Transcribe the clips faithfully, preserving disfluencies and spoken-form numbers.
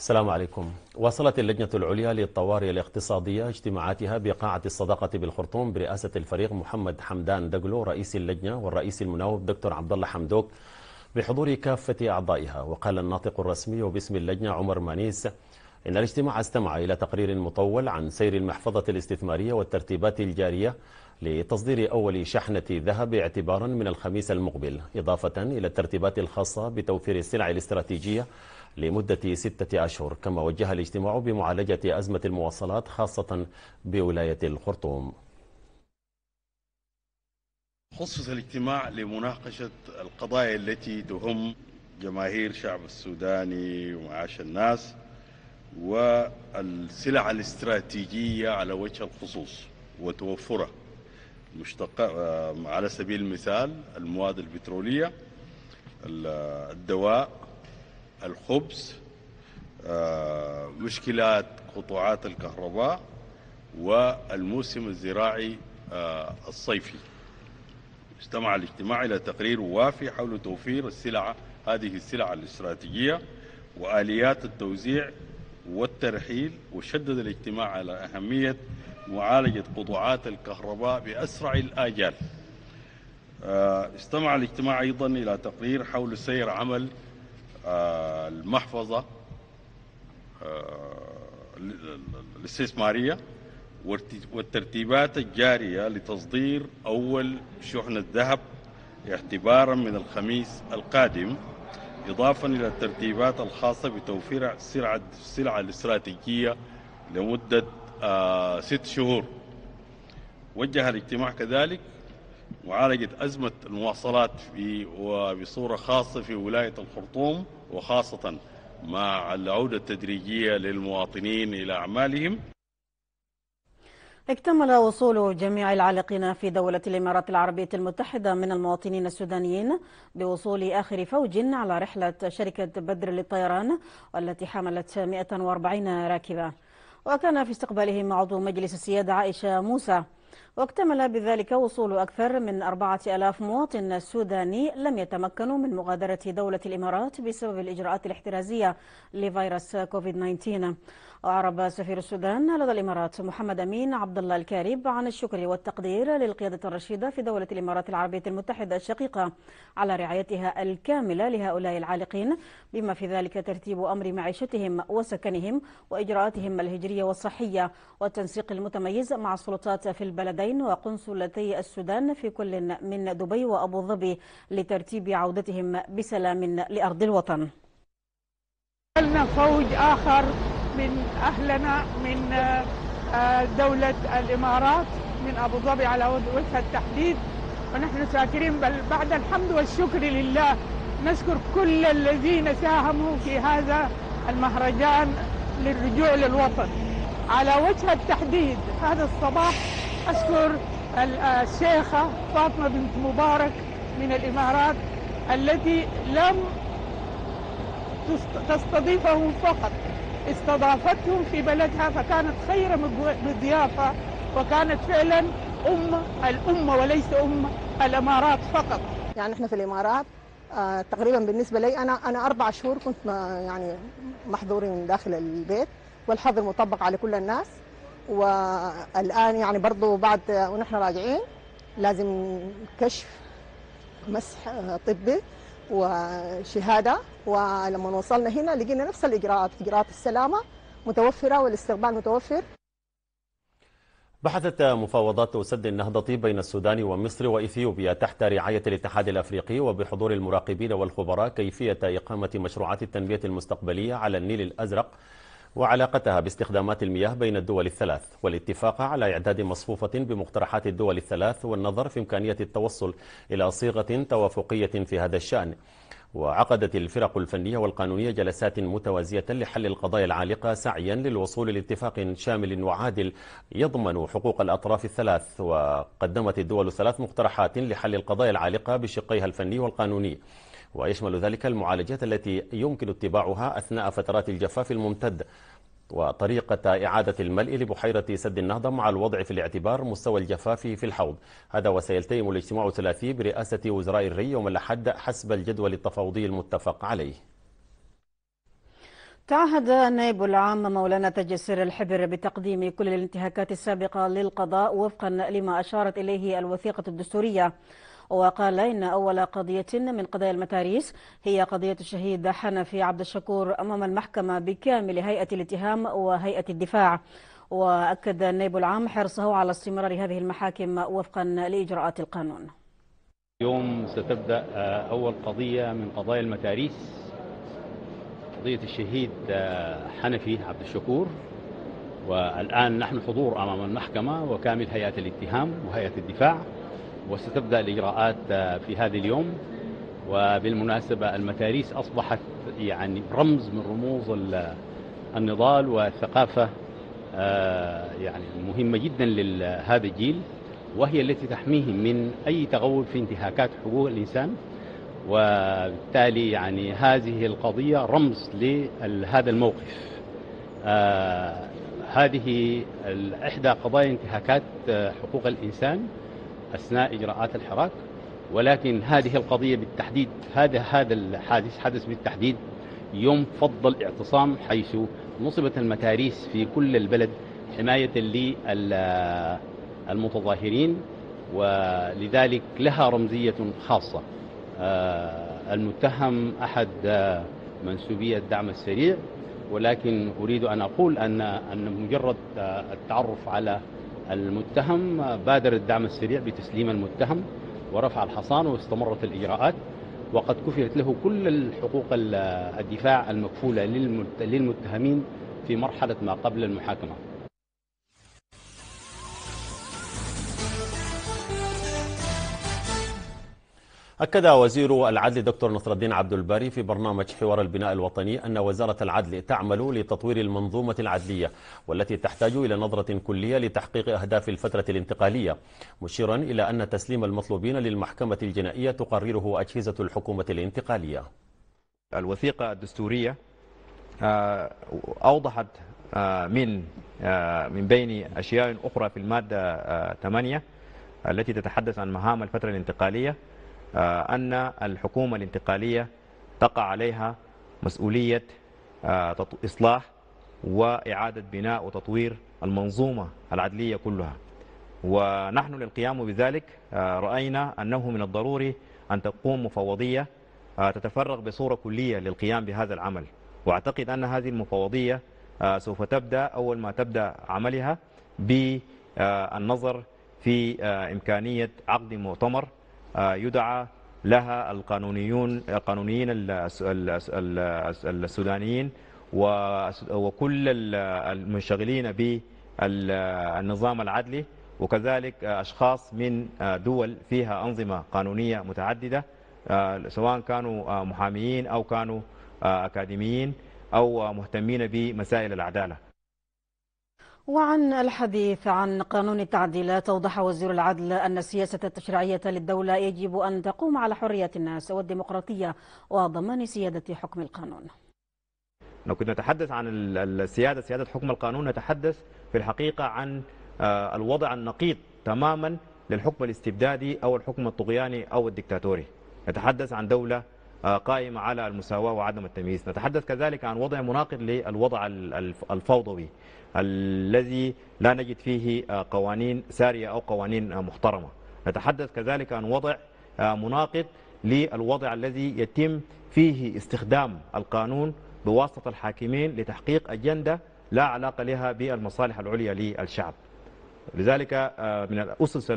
السلام عليكم. واصلت اللجنة العليا للطوارئ الاقتصادية اجتماعاتها بقاعة الصداقة بالخرطوم برئاسة الفريق محمد حمدان دقلو رئيس اللجنة والرئيس المناوب دكتور عبد الله حمدوك بحضور كافة أعضائها. وقال الناطق الرسمي وباسم اللجنة عمر مانيس إن الاجتماع استمع إلى تقرير مطول عن سير المحفظة الاستثمارية والترتيبات الجارية لتصدير أول شحنة ذهب اعتبارا من الخميس المقبل، إضافة إلى الترتيبات الخاصة بتوفير السلع الاستراتيجية لمدة ستة أشهر. كما وجه الاجتماع بمعالجة أزمة المواصلات خاصة بولاية الخرطوم. خصص الاجتماع لمناقشة القضايا التي تهم جماهير شعب السوداني ومعاش الناس والسلع الاستراتيجية على وجه الخصوص وتوفرها، مشتق على سبيل المثال المواد البترولية، الدواء، الخبز، مشكلات قطاعات الكهرباء والموسم الزراعي الصيفي. استمع الاجتماع إلى تقرير وافي حول توفير السلع هذه السلع الاستراتيجية وآليات التوزيع والترحيل، وشدد الاجتماع على أهمية معالجة قطاعات الكهرباء بأسرع الآجال. استمع الاجتماع أيضا إلى تقرير حول سير عمل المحفظة الاستثمارية والترتيبات الجارية لتصدير أول شحنة ذهب اعتبارا من الخميس القادم، إضافة إلى الترتيبات الخاصة بتوفير السلع الاستراتيجية لمدة آه ست شهور. وجه الاجتماع كذلك معالجة أزمة المواصلات في وبصورة خاصة في ولاية الخرطوم، وخاصة مع العودة التدريجية للمواطنين إلى أعمالهم. اكتمل وصول جميع العالقين في دولة الإمارات العربية المتحدة من المواطنين السودانيين بوصول آخر فوج على رحلة شركة بدر للطيران والتي حملت مئة وأربعين راكبة. وكان في استقبالهم عضو مجلس السيادة عائشة موسى. واكتمل بذلك وصول أكثر من أربعة آلاف مواطن سوداني لم يتمكنوا من مغادرة دولة الإمارات بسبب الإجراءات الاحترازية لفيروس كوفيد تسعة عشر. وأعرب سفير السودان لدى الإمارات محمد أمين عبد الله الكارب عن الشكر والتقدير للقيادة الرشيدة في دولة الإمارات العربية المتحدة الشقيقة على رعايتها الكاملة لهؤلاء العالقين، بما في ذلك ترتيب أمر معيشتهم وسكنهم وإجراءاتهم الهجرية والصحية والتنسيق المتميز مع السلطات في البلدين وقنصلتي السودان في كل من دبي وأبو ظبي لترتيب عودتهم بسلام لأرض الوطن. لنا فوج آخر من أهلنا من دولة الإمارات من أبو ظبي على وجه التحديد، ونحن شاكرين. بل بعد الحمد والشكر لله نشكر كل الذين ساهموا في هذا المهرجان للرجوع للوطن. على وجه التحديد هذا الصباح أشكر الشيخة فاطمة بنت مبارك من الإمارات التي لم تستضيفهم فقط، استضافتهم في بلدها، فكانت خير مضيافة، وكانت فعلا أم الأمة وليس أم الإمارات فقط. يعني احنا في الإمارات آه تقريبا بالنسبة لي أنا أنا أربع شهور كنت يعني محظورين داخل البيت، والحظر مطبق على كل الناس. والآن يعني برضو بعد ونحن راجعين لازم كشف مسح طبي وشهادة، ولما وصلنا هنا لقينا نفس الإجراءات، إجراءات السلامة متوفرة والاستقبال متوفر. بحثت مفاوضات سد النهضة بين السودان ومصر وإثيوبيا تحت رعاية الاتحاد الأفريقي وبحضور المراقبين والخبراء كيفية إقامة مشروعات التنمية المستقبلية على النيل الأزرق وعلاقتها باستخدامات المياه بين الدول الثلاث، والاتفاق على إعداد مصفوفة بمقترحات الدول الثلاث والنظر في إمكانية التوصل إلى صيغة توافقية في هذا الشأن. وعقدت الفرق الفنية والقانونية جلسات متوازية لحل القضايا العالقة سعيا للوصول لاتفاق شامل وعادل يضمن حقوق الأطراف الثلاث. وقدمت الدول الثلاث مقترحات لحل القضايا العالقة بشقيها الفني والقانوني، ويشمل ذلك المعالجات التي يمكن اتباعها أثناء فترات الجفاف الممتد، وطريقة إعادة الملء لبحيرة سد النهضة مع الوضع في الاعتبار مستوى الجفاف في الحوض. هذا وسيلتئم الاجتماع الثلاثي برئاسة وزراء الري يوم الأحد حسب الجدول التفاوضي المتفق عليه. تعهد النائب العام مولانا تاج السر الحبر بتقديم كل الانتهاكات السابقة للقضاء وفقا لما أشارت إليه الوثيقة الدستورية، وقال إن أول قضية من قضايا المتاريس هي قضية الشهيد حنفي عبد الشكور أمام المحكمة بكامل هيئة الاتهام وهيئة الدفاع. وأكد النائب العام حرصه على استمرار هذه المحاكم وفقا لإجراءات القانون. اليوم ستبدأ أول قضية من قضايا المتاريس، قضية الشهيد حنفي عبد الشكور، والآن نحن حضور أمام المحكمة وكامل هيئة الاتهام وهيئة الدفاع، وستبدأ الإجراءات في هذا اليوم. وبالمناسبة المتاريس أصبحت يعني رمز من رموز النضال والثقافة يعني مهمة جدا لهذا الجيل، وهي التي تحميهم من أي تغول في انتهاكات حقوق الإنسان. وبالتالي يعني هذه القضية رمز لهذا الموقف. آه هذه إحدى قضايا انتهاكات حقوق الإنسان أثناء إجراءات الحراك، ولكن هذه القضية بالتحديد، هذا هذا الحادث حدث بالتحديد يوم فض الاعتصام، حيث نصبت المتاريس في كل البلد حماية للمتظاهرين، ولذلك لها رمزية خاصة. المتهم أحد منسوبي الدعم السريع، ولكن أريد أن أقول أن أن مجرد التعرف على المتهم بادر الدعم السريع بتسليم المتهم ورفع الحصان، واستمرت الإجراءات، وقد كفلت له كل الحقوق الدفاع المكفولة للمتهمين في مرحلة ما قبل المحاكمة. أكد وزير العدل دكتور نصر الدين عبد الباري في برنامج حوار البناء الوطني أن وزارة العدل تعمل لتطوير المنظومة العدلية، والتي تحتاج إلى نظرة كلية لتحقيق أهداف الفترة الانتقالية، مشيرا إلى أن تسليم المطلوبين للمحكمة الجنائية تقرره أجهزة الحكومة الانتقالية. الوثيقة الدستورية أوضحت من من بين أشياء أخرى في المادة ثمانية التي تتحدث عن مهام الفترة الانتقالية أن الحكومة الانتقالية تقع عليها مسؤولية إصلاح وإعادة بناء وتطوير المنظومة العدلية كلها، ونحن للقيام بذلك رأينا أنه من الضروري أن تقوم مفوضية تتفرغ بصورة كلية للقيام بهذا العمل. وأعتقد أن هذه المفوضية سوف تبدأ أول ما تبدأ عملها بالنظر في إمكانية عقد مؤتمر يدعى لها القانونيون القانونيين السودانيين وكل المنشغلين بالنظام العدلي، وكذلك أشخاص من دول فيها أنظمة قانونية متعددة، سواء كانوا محاميين أو كانوا أكاديميين أو مهتمين بمسائل العدالة. وعن الحديث عن قانون التعديلات، أوضح وزير العدل أن السياسة التشريعية للدولة يجب أن تقوم على حرية الناس والديمقراطية وضمان سيادة حكم القانون. لو كنا نتحدث عن السيادة سيادة حكم القانون، نتحدث في الحقيقة عن الوضع النقيض تماما للحكم الاستبدادي أو الحكم الطغياني أو الدكتاتوري. نتحدث عن دولة قائمة على المساواة وعدم التمييز. نتحدث كذلك عن وضع مناقض للوضع الفوضوي الذي لا نجد فيه قوانين سارية أو قوانين محترمة. نتحدث كذلك عن وضع مناقض للوضع الذي يتم فيه استخدام القانون بواسطة الحاكمين لتحقيق أجندة لا علاقة لها بالمصالح العليا للشعب. لذلك من الأسس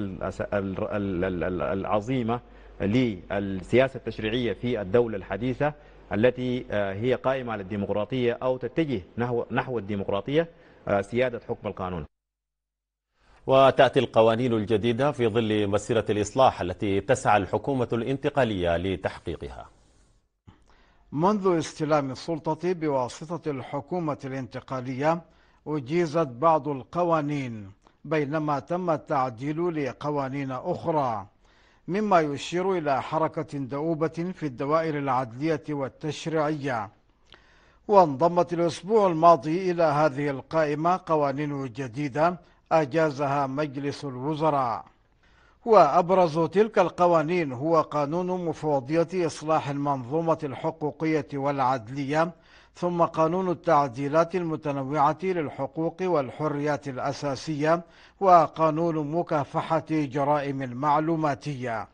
العظيمة للسياسة التشريعية في الدولة الحديثة التي هي قائمة على الديمقراطية أو تتجه نحو نحو الديمقراطية سيادة حكم القانون. وتأتي القوانين الجديدة في ظل مسيرة الإصلاح التي تسعى الحكومة الانتقالية لتحقيقها. منذ استلام السلطة بواسطة الحكومة الانتقالية أجيزت بعض القوانين، بينما تم التعديل لقوانين أخرى، مما يشير إلى حركة دؤوبة في الدوائر العدلية والتشريعية. وانضمت الأسبوع الماضي إلى هذه القائمة قوانين جديدة أجازها مجلس الوزراء، وأبرز تلك القوانين هو قانون مفوضية إصلاح المنظومة الحقوقية والعدلية، ثم قانون التعديلات المتنوعة للحقوق والحريات الأساسية، وقانون مكافحة جرائم المعلوماتية.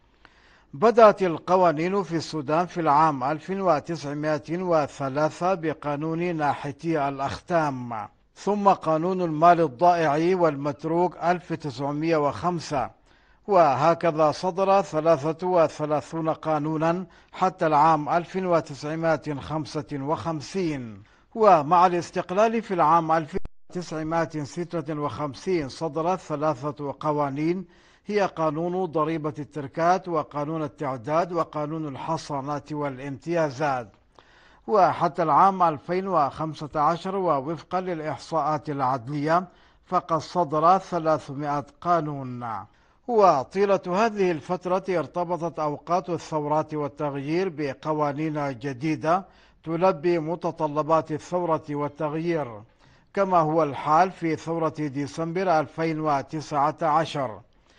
بدأت القوانين في السودان في العام ألف وتسعمائة وثلاثة بقانون ناحتي الأختام، ثم قانون المال الضائع والمتروك ألف وتسعمائة وخمسة، وهكذا صدر ثلاثة وثلاثين قانونا حتى العام ألف وتسعمائة وخمسة وخمسين. ومع الاستقلال في العام ألف وتسعمائة وستة وخمسين صدرت ثلاثة قوانين، هي قانون ضريبة التركات وقانون التعداد وقانون الحصانات والامتيازات. وحتى العام ألفين وخمسة عشر ووفقا للإحصاءات العدلية فقد صدر ثلاثمائة قانون. وطيلة هذه الفترة ارتبطت أوقات الثورات والتغيير بقوانين جديدة تلبي متطلبات الثورة والتغيير، كما هو الحال في ثورة ديسمبر ألفين وتسعة عشر.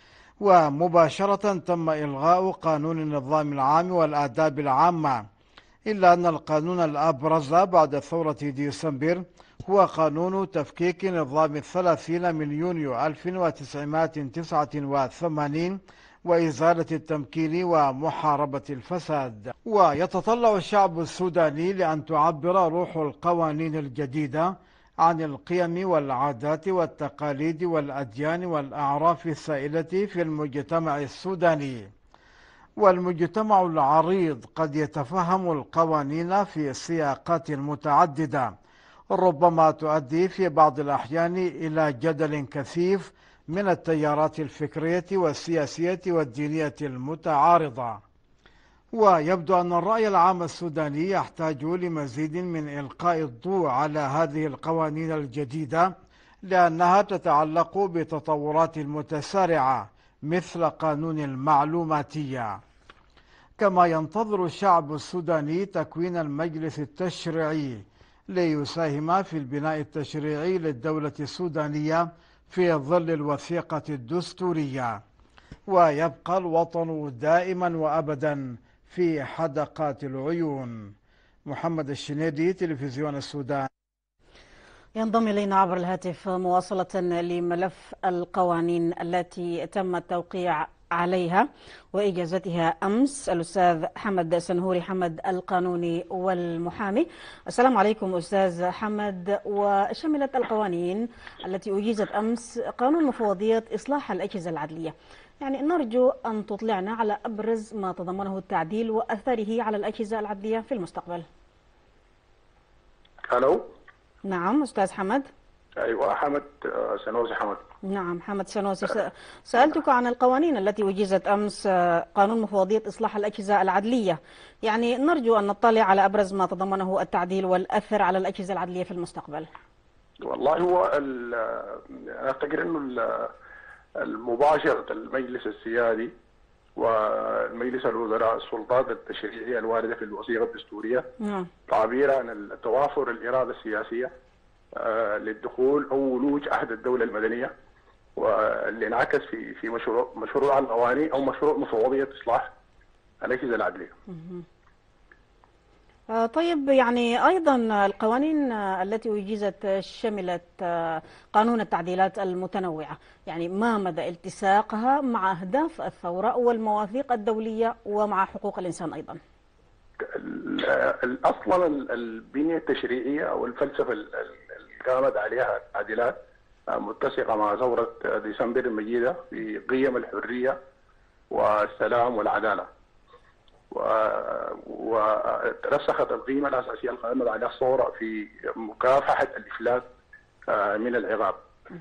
ومباشرة تم إلغاء قانون النظام العام والآداب العامة، إلا أن القانون الأبرز بعد ثورة ديسمبر هو قانون تفكيك نظام الثلاثين من يونيو ألف وتسعمائة وتسعة وثمانين وإزالة التمكين ومحاربة الفساد. ويتطلع الشعب السوداني لأن تعبر روح القوانين الجديدة عن القيم والعادات والتقاليد والأديان والأعراف السائلة في المجتمع السوداني. والمجتمع العريض قد يتفهم القوانين في سياقات متعددة ربما تؤدي في بعض الأحيان إلى جدل كثيف من التيارات الفكرية والسياسية والدينية المتعارضة. ويبدو أن الرأي العام السوداني يحتاج لمزيد من إلقاء الضوء على هذه القوانين الجديدة، لأنها تتعلق بتطورات متسارعة مثل قانون المعلوماتية. كما ينتظر الشعب السوداني تكوين المجلس التشريعي ليساهم في البناء التشريعي للدولة السودانية في ظل الوثيقة الدستورية. ويبقى الوطن دائما وأبدا في حدقات العيون. محمد الشنيدي، تلفزيون السودان. ينضم إلينا عبر الهاتف مواصلة لملف القوانين التي تم التوقيع عليها وإجازتها أمس الأستاذ حمد سنهوري حمد، القانوني والمحامي. السلام عليكم أستاذ حمد. وشملت القوانين التي أجيزت أمس قانون مفوضية إصلاح الأجهزة العدلية، يعني نرجو أن تطلعنا على أبرز ما تضمنه التعديل وأثره على الأجهزة العدلية في المستقبل. ألو. نعم أستاذ حمد. أيوة حمد سنوسي حمد. نعم حمد سنوسي، سألتك عن القوانين التي أجيزت أمس، قانون مفوضية إصلاح الأجهزة العدلية، يعني نرجو أن نطلع على أبرز ما تضمنه التعديل والأثر على الأجهزة العدلية في المستقبل. والله هو أعتقد أنه المباشرة المجلس السيادي والمجلس الوزراء السلطات التشريعية الواردة في الوثيقة الدستورية نعم. تعبير عن التوافر الإرادة السياسية للدخول أو ولوج عهد الدولة المدنية، واللي انعكس في في مشروع مشروع القوانين أو مشروع مفوضية إصلاح الأجهزة العدلية. طيب، يعني أيضا القوانين التي أجيزت شملت قانون التعديلات المتنوعة، يعني ما مدى التساقها مع أهداف الثورة والمواثيق الدولية ومع حقوق الإنسان أيضا؟ أصلا البنية التشريعية أو الفلسفة اللي قامت عليها التعديلات متسقة مع ثورة ديسمبر المجيدة في قيم الحرية والسلام والعدالة، ورسخت القيمة الأساسية اللي قامت عليها الثورة في مكافحة الإفلات من العقاب.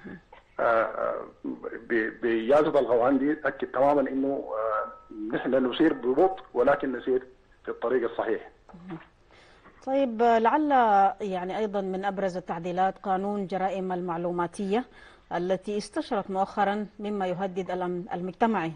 بإجازة القوانين دي تأكد تماما إنه نحن نسير ببطء ولكن نسير في الطريق الصحيح. طيب، لعل يعني أيضا من أبرز التعديلات قانون جرائم المعلوماتية التي استشرت مؤخرا مما يهدد الأمن المجتمعي.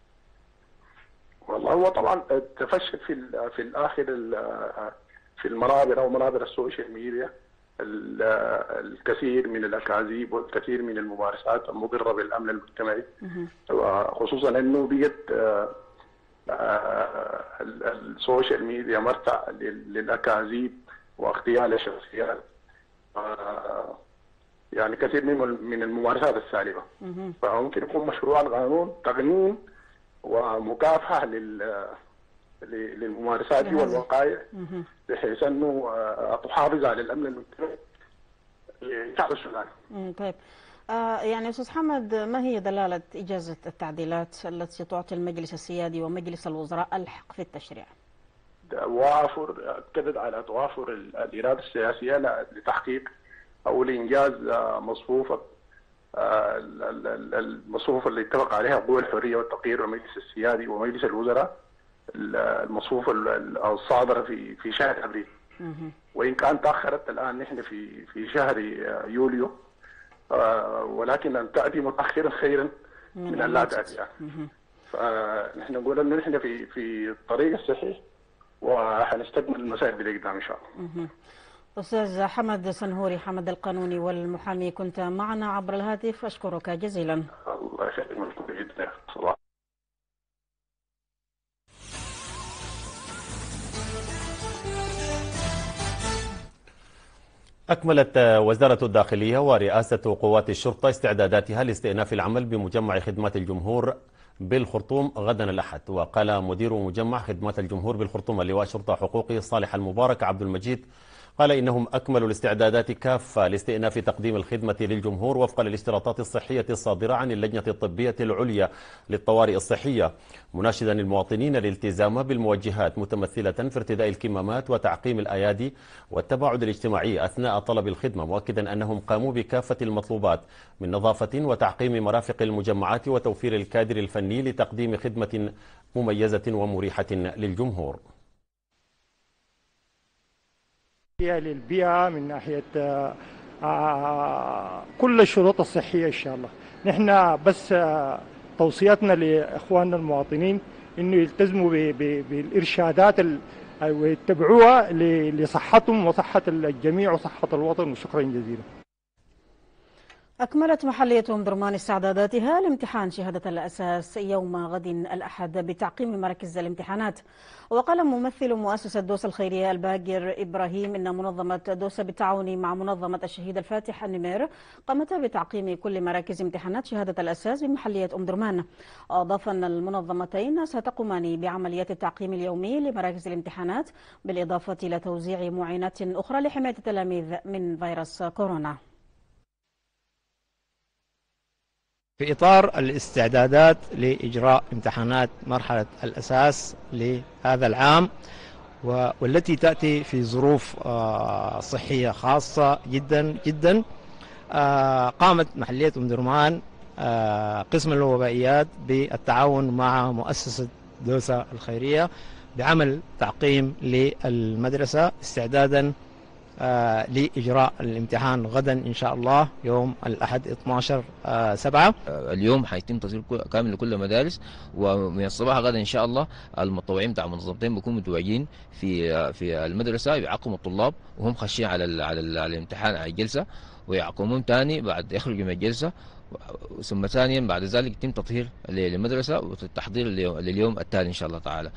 والله هو طبعا تفشت في في الآخر في المنابر أو منابر السوشيال ميديا الكثير من الأكاذيب والكثير من الممارسات المضرة بالأمن المجتمعي، وخصوصا أنه بقت السوشيال ميديا مرتع للأكاذيب واغتيال الشخصيات، يعني كثير من من الممارسات السالبة. فممكن يكون مشروع القانون تقنين ومكافحة لل للممارسات دي والوقائع، بحيث انه تحافظ على الامن المجتمعي لشعب السودان. طيب آه يعني استاذ حمد، ما هي دلاله اجازه التعديلات التي تعطي المجلس السيادي ومجلس الوزراء الحق في التشريع؟ توافر اكدت على توافر الاراده السياسيه لتحقيق او لانجاز مصفوفه المصفوفه اللي اتفق عليها قوى الحريه والتغيير والمجلس السيادي ومجلس الوزراء، المصفوفه الصادره في في شهر ابريل. وان كان تاخرت الان نحن في في شهر يوليو، ولكن ان تاتي متاخرا خيرا من ان لا تاتي. فنحن نقول انه نحن في في الطريق الصحيح وحنستكمل المسائل بالقدام ان شاء الله. استاذ حمد سنهوري، حمد القانوني والمحامي، كنت معنا عبر الهاتف، اشكرك جزيلا. الله يخليك جدا. صباح. أكملت وزارة الداخلية ورئاسة قوات الشرطة استعداداتها لاستئناف العمل بمجمع خدمات الجمهور بالخرطوم غدا الأحد. وقال مدير مجمع خدمات الجمهور بالخرطوم اللواء شرطة حقوقي صالح المبارك عبد المجيد، قال إنهم أكملوا الاستعدادات كافة لاستئناف تقديم الخدمة للجمهور وفقا للاشتراطات الصحية الصادرة عن اللجنة الطبية العليا للطوارئ الصحية، مناشدا المواطنين الالتزام بالموجهات متمثلة في ارتداء الكمامات وتعقيم الأيادي والتباعد الاجتماعي أثناء طلب الخدمة، مؤكدا أنهم قاموا بكافة المطلوبات من نظافة وتعقيم مرافق المجمعات وتوفير الكادر الفني لتقديم خدمة مميزة ومريحة للجمهور. للبيئة من ناحية كل الشروط الصحية إن شاء الله. نحن بس توصياتنا لإخواننا المواطنين إنه يلتزموا بالإرشادات ويتبعوها لصحتهم وصحة الجميع وصحة الوطن، وشكرا جزيلا. أكملت محلية أم درمان استعداداتها لامتحان شهادة الأساس يوم غد الأحد بتعقيم مراكز الامتحانات. وقال ممثل مؤسسة دوسة الخيرية الباقر إبراهيم إن منظمة دوسة بالتعاون مع منظمة الشهيد الفاتح النمير قامت بتعقيم كل مراكز امتحانات شهادة الأساس بمحلية أم درمان. أضاف أن المنظمتين ستقومان بعمليات التعقيم اليومي لمراكز الامتحانات، بالإضافة إلى توزيع معينات أخرى لحماية التلاميذ من فيروس كورونا. في إطار الاستعدادات لإجراء امتحانات مرحلة الأساس لهذا العام، والتي تأتي في ظروف صحية خاصة جدا جدا، قامت محلية أم درمان قسم الوبائيات بالتعاون مع مؤسسة دوسة الخيرية بعمل تعقيم للمدرسة استعدادا آه لإجراء الامتحان غدا إن شاء الله يوم الأحد اثني عشر سبعة. اليوم حيتم تصوير كامل لكل المدارس، ومن الصباح غدا إن شاء الله المتطوعين بتاع المنظمتين بيكونوا متواجدين في في المدرسة يعقموا الطلاب وهم خاشين على ال على, ال على الامتحان على الجلسة، ويعقمون ثاني بعد يخرجوا من الجلسة، ثم ثانيا بعد ذلك يتم تطهير للمدرسة والتحضير لليوم التالي إن شاء الله تعالى.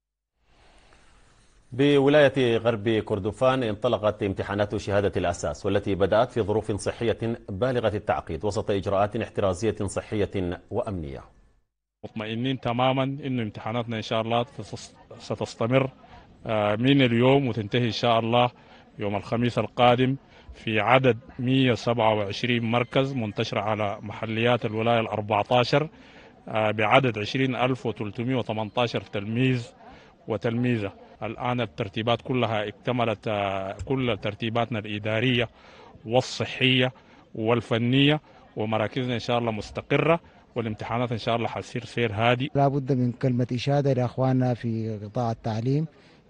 بولاية غرب كردفان انطلقت امتحانات شهادة الأساس، والتي بدأت في ظروف صحية بالغة التعقيد وسط إجراءات احترازية صحية وأمنية. مطمئنين تماما إنه امتحاناتنا إن شاء الله ستستمر من اليوم وتنتهي إن شاء الله يوم الخميس القادم في عدد مئة وسبعة وعشرين مركز منتشرة على محليات الولاية الأربعة عشر بعدد عشرين ألف وثلاثمئة وثمانية عشر تلميذ وتلميذة. الآن الترتيبات كلها اكتملت، كل ترتيباتنا الإدارية والصحية والفنية، ومراكزنا إن شاء الله مستقرة، والامتحانات إن شاء الله حتصير سير هادي. لا بد من كلمة إشادة لأخواننا في قطاع التعليم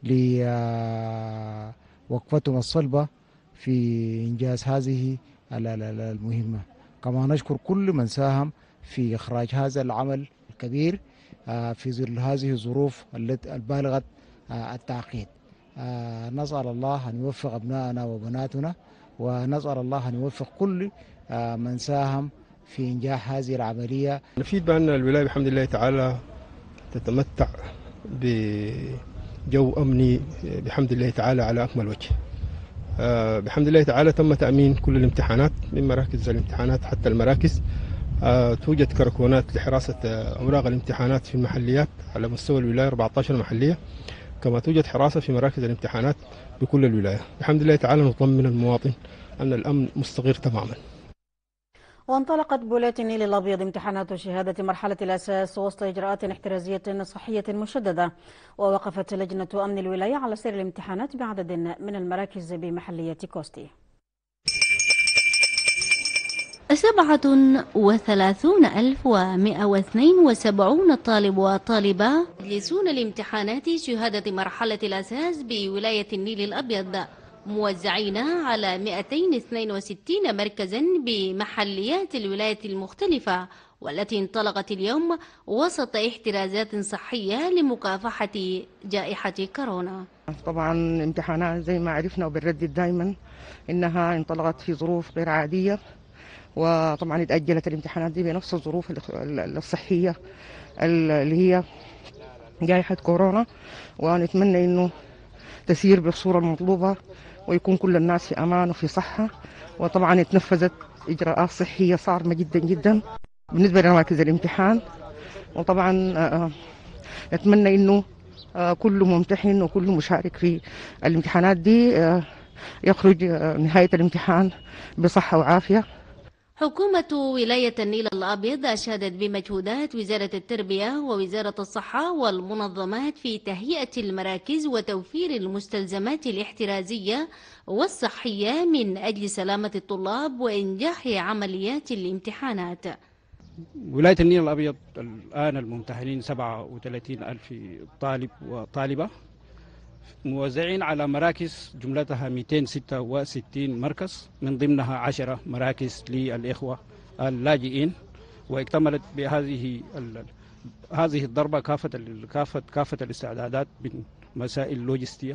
لوقفتهم الصلبة في إنجاز هذه المهمة. كما نشكر كل من ساهم في إخراج هذا العمل الكبير في ظل هذه الظروف البالغة التعقيد. نسأل الله أن يوفق أبنائنا وبناتنا، ونسأل الله أن يوفق كل من ساهم في إنجاح هذه العملية. نفيد بأن الولاية بحمد الله تعالى تتمتع بجو أمني بحمد الله تعالى على أكمل وجه. آه، بحمد الله تعالى تم تأمين كل الامتحانات من مراكز الامتحانات حتى المراكز. آه، توجد كركونات لحراسة آه، أوراق الامتحانات في المحليات على مستوى الولاية أربعة عشر محلية، كما توجد حراسة في مراكز الامتحانات بكل الولاية. بحمد الله تعالى نطمن المواطن أن الأمن مستقر تماما. وانطلقت بولاية النيل الأبيض امتحانات شهادة مرحلة الأساس وسط إجراءات احترازية صحية مشددة، ووقفت لجنة أمن الولاية على سير الامتحانات بعدد من المراكز بمحلية كوستي. سبعة وثلاثون ألف ومئة واثنين وسبعون طالب وطالبة يجلسون لامتحانات شهادة مرحلة الأساس بولاية النيل الأبيض، موزعين على مئتين واثنين وستين مركزا بمحليات الولاية المختلفة، والتي انطلقت اليوم وسط احترازات صحية لمكافحة جائحة كورونا. طبعا امتحانات زي ما عرفنا وبنردد دائما انها انطلقت في ظروف غير عادية، وطبعا اتأجلت الامتحانات دي بنفس الظروف الصحية اللي هي جائحة كورونا، ونتمنى انه تسير بالصورة المطلوبة ويكون كل الناس في أمان وفي صحة. وطبعا اتنفذت إجراءات صحية صارمة جدا جدا بالنسبة لمراكز الامتحان، وطبعا نتمنى إنه كل ممتحن وكل مشارك في الامتحانات دي يخرج نهاية الامتحان بصحة وعافية. حكومة ولاية النيل الأبيض أشادت بمجهودات وزارة التربية ووزارة الصحة والمنظمات في تهيئة المراكز وتوفير المستلزمات الاحترازية والصحية من أجل سلامة الطلاب وإنجاح عمليات الامتحانات. ولاية النيل الأبيض الآن الممتحنين سبعة وثلاثين ألف طالب وطالبة، موزعين على مراكز جملتها مئتين وستة وستين مركز، من ضمنها عشرة مراكز للإخوة اللاجئين، واكتملت بهذه هذه الضربة كافة كافة كافة الاستعدادات من مسائل لوجستية،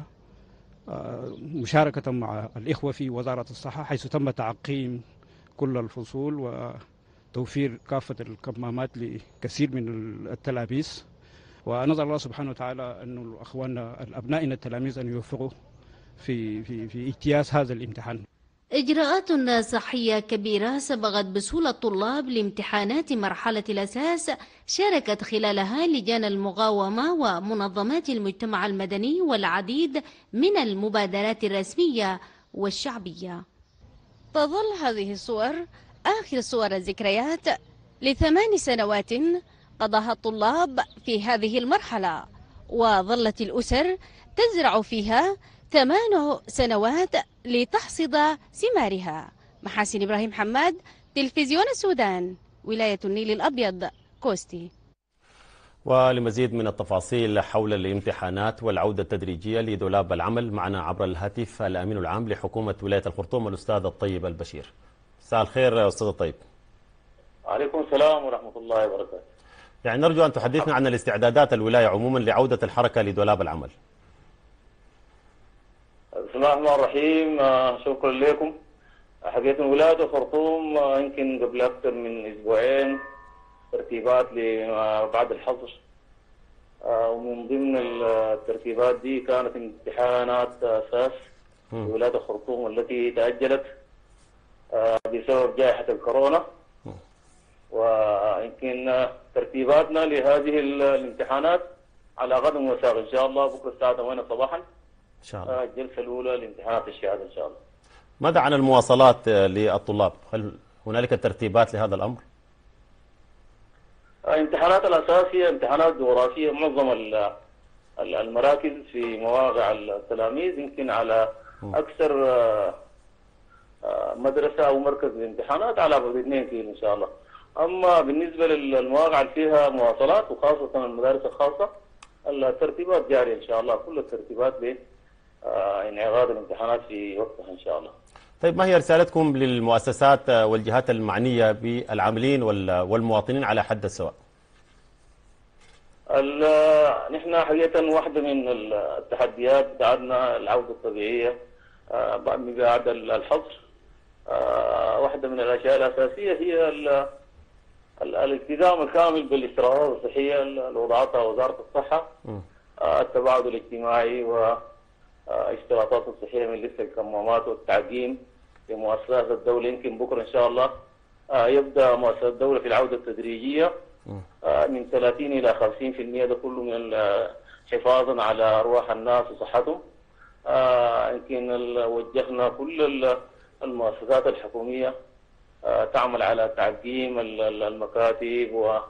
مشاركة مع الإخوة في وزارة الصحة، حيث تم تعقيم كل الفصول وتوفير كافة الكمامات لكثير من التلاميذ. ونسأل الله سبحانه وتعالى أن أخواننا الأبنائنا التلاميذ أن يوفقوا في في في اجتياز هذا الامتحان. إجراءات صحية كبيرة سبقت بسهولة الطلاب لامتحانات مرحلة الأساس، شاركت خلالها لجان المقاومة ومنظمات المجتمع المدني والعديد من المبادرات الرسمية والشعبية. تظل هذه الصور آخر صور الذكريات لثمان سنوات قضاها الطلاب في هذه المرحلة، وظلت الأسر تزرع فيها ثمان سنوات لتحصد ثمارها. محاسن إبراهيم حماد، تلفزيون السودان، ولاية النيل الأبيض، كوستي. ولمزيد من التفاصيل حول الامتحانات والعودة التدريجية لدولاب العمل معنا عبر الهاتف الأمين العام لحكومة ولاية الخرطوم الأستاذ الطيب البشير. مساء الخير أستاذ الطيب. وعليكم السلام ورحمة الله وبركاته. يعني نرجو أن تحدثنا عن الاستعدادات الولاية عموما لعودة الحركة لدولاب العمل. بسم الله الرحمن الرحيم. شكرا لكم. حقيقة ولاية الخرطوم يمكن قبل أكثر من أسبوعين ترتيبات بعد الحظر، ومن ضمن الترتيبات دي كانت امتحانات أساس في ولاية الخرطوم التي تأجلت بسبب جائحة الكورونا. ويمكن ترتيباتنا لهذه الامتحانات على غد وساق ان شاء الله، بكره الساعه ثمانية صباحا ان شاء الله الجلسه الاولى لامتحانات الشهاده ان شاء الله. ماذا عن المواصلات للطلاب؟ هل هنالك ترتيبات لهذا الامر؟ الامتحانات الاساسيه امتحانات جغرافيه، معظم المراكز في مواقع التلاميذ يمكن على اكثر مدرسه او مركز للامتحانات على بعد اثنين كيلو ان شاء الله. اما بالنسبه للمواقع اللي فيها مواصلات وخاصه المدارس الخاصه الترتيبات جاريه ان شاء الله، كل الترتيبات بانعقاد الامتحانات في وقتها ان شاء الله. طيب ما هي رسالتكم للمؤسسات والجهات المعنيه بالعاملين والمواطنين على حد السواء؟ نحن حقيقه واحده من التحديات بتاعتنا العوده الطبيعيه بعد الحظر. واحده من الاشياء الاساسيه هي الالتزام الكامل بالاستراتيجيات الصحيه اللي وضعتها وزاره الصحه، التباعد الاجتماعي اشتراطات الصحية من لسه الكمامات والتعقيم في مؤسسات الدولة. يمكن بكرة إن شاء الله يبدأ مؤسسات الدولة في العودة التدريجية من ثلاثين إلى خمسين بالمئة، ده كله من حفاظا على أرواح الناس وصحتهم. يمكن وجهنا كل المؤسسات الحكومية تعمل على تعقيم المكاتب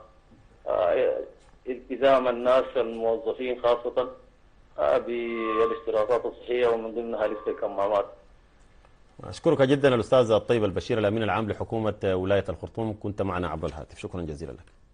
والتزام الناس الموظفين خاصة بالاشتراطات الصحية ومن ضمنها لسه الكمامات. أشكرك جدا الأستاذ الطيب البشير الأمين العام لحكومة ولاية الخرطوم، كنت معنا عبر الهاتف، شكرا جزيلا لك.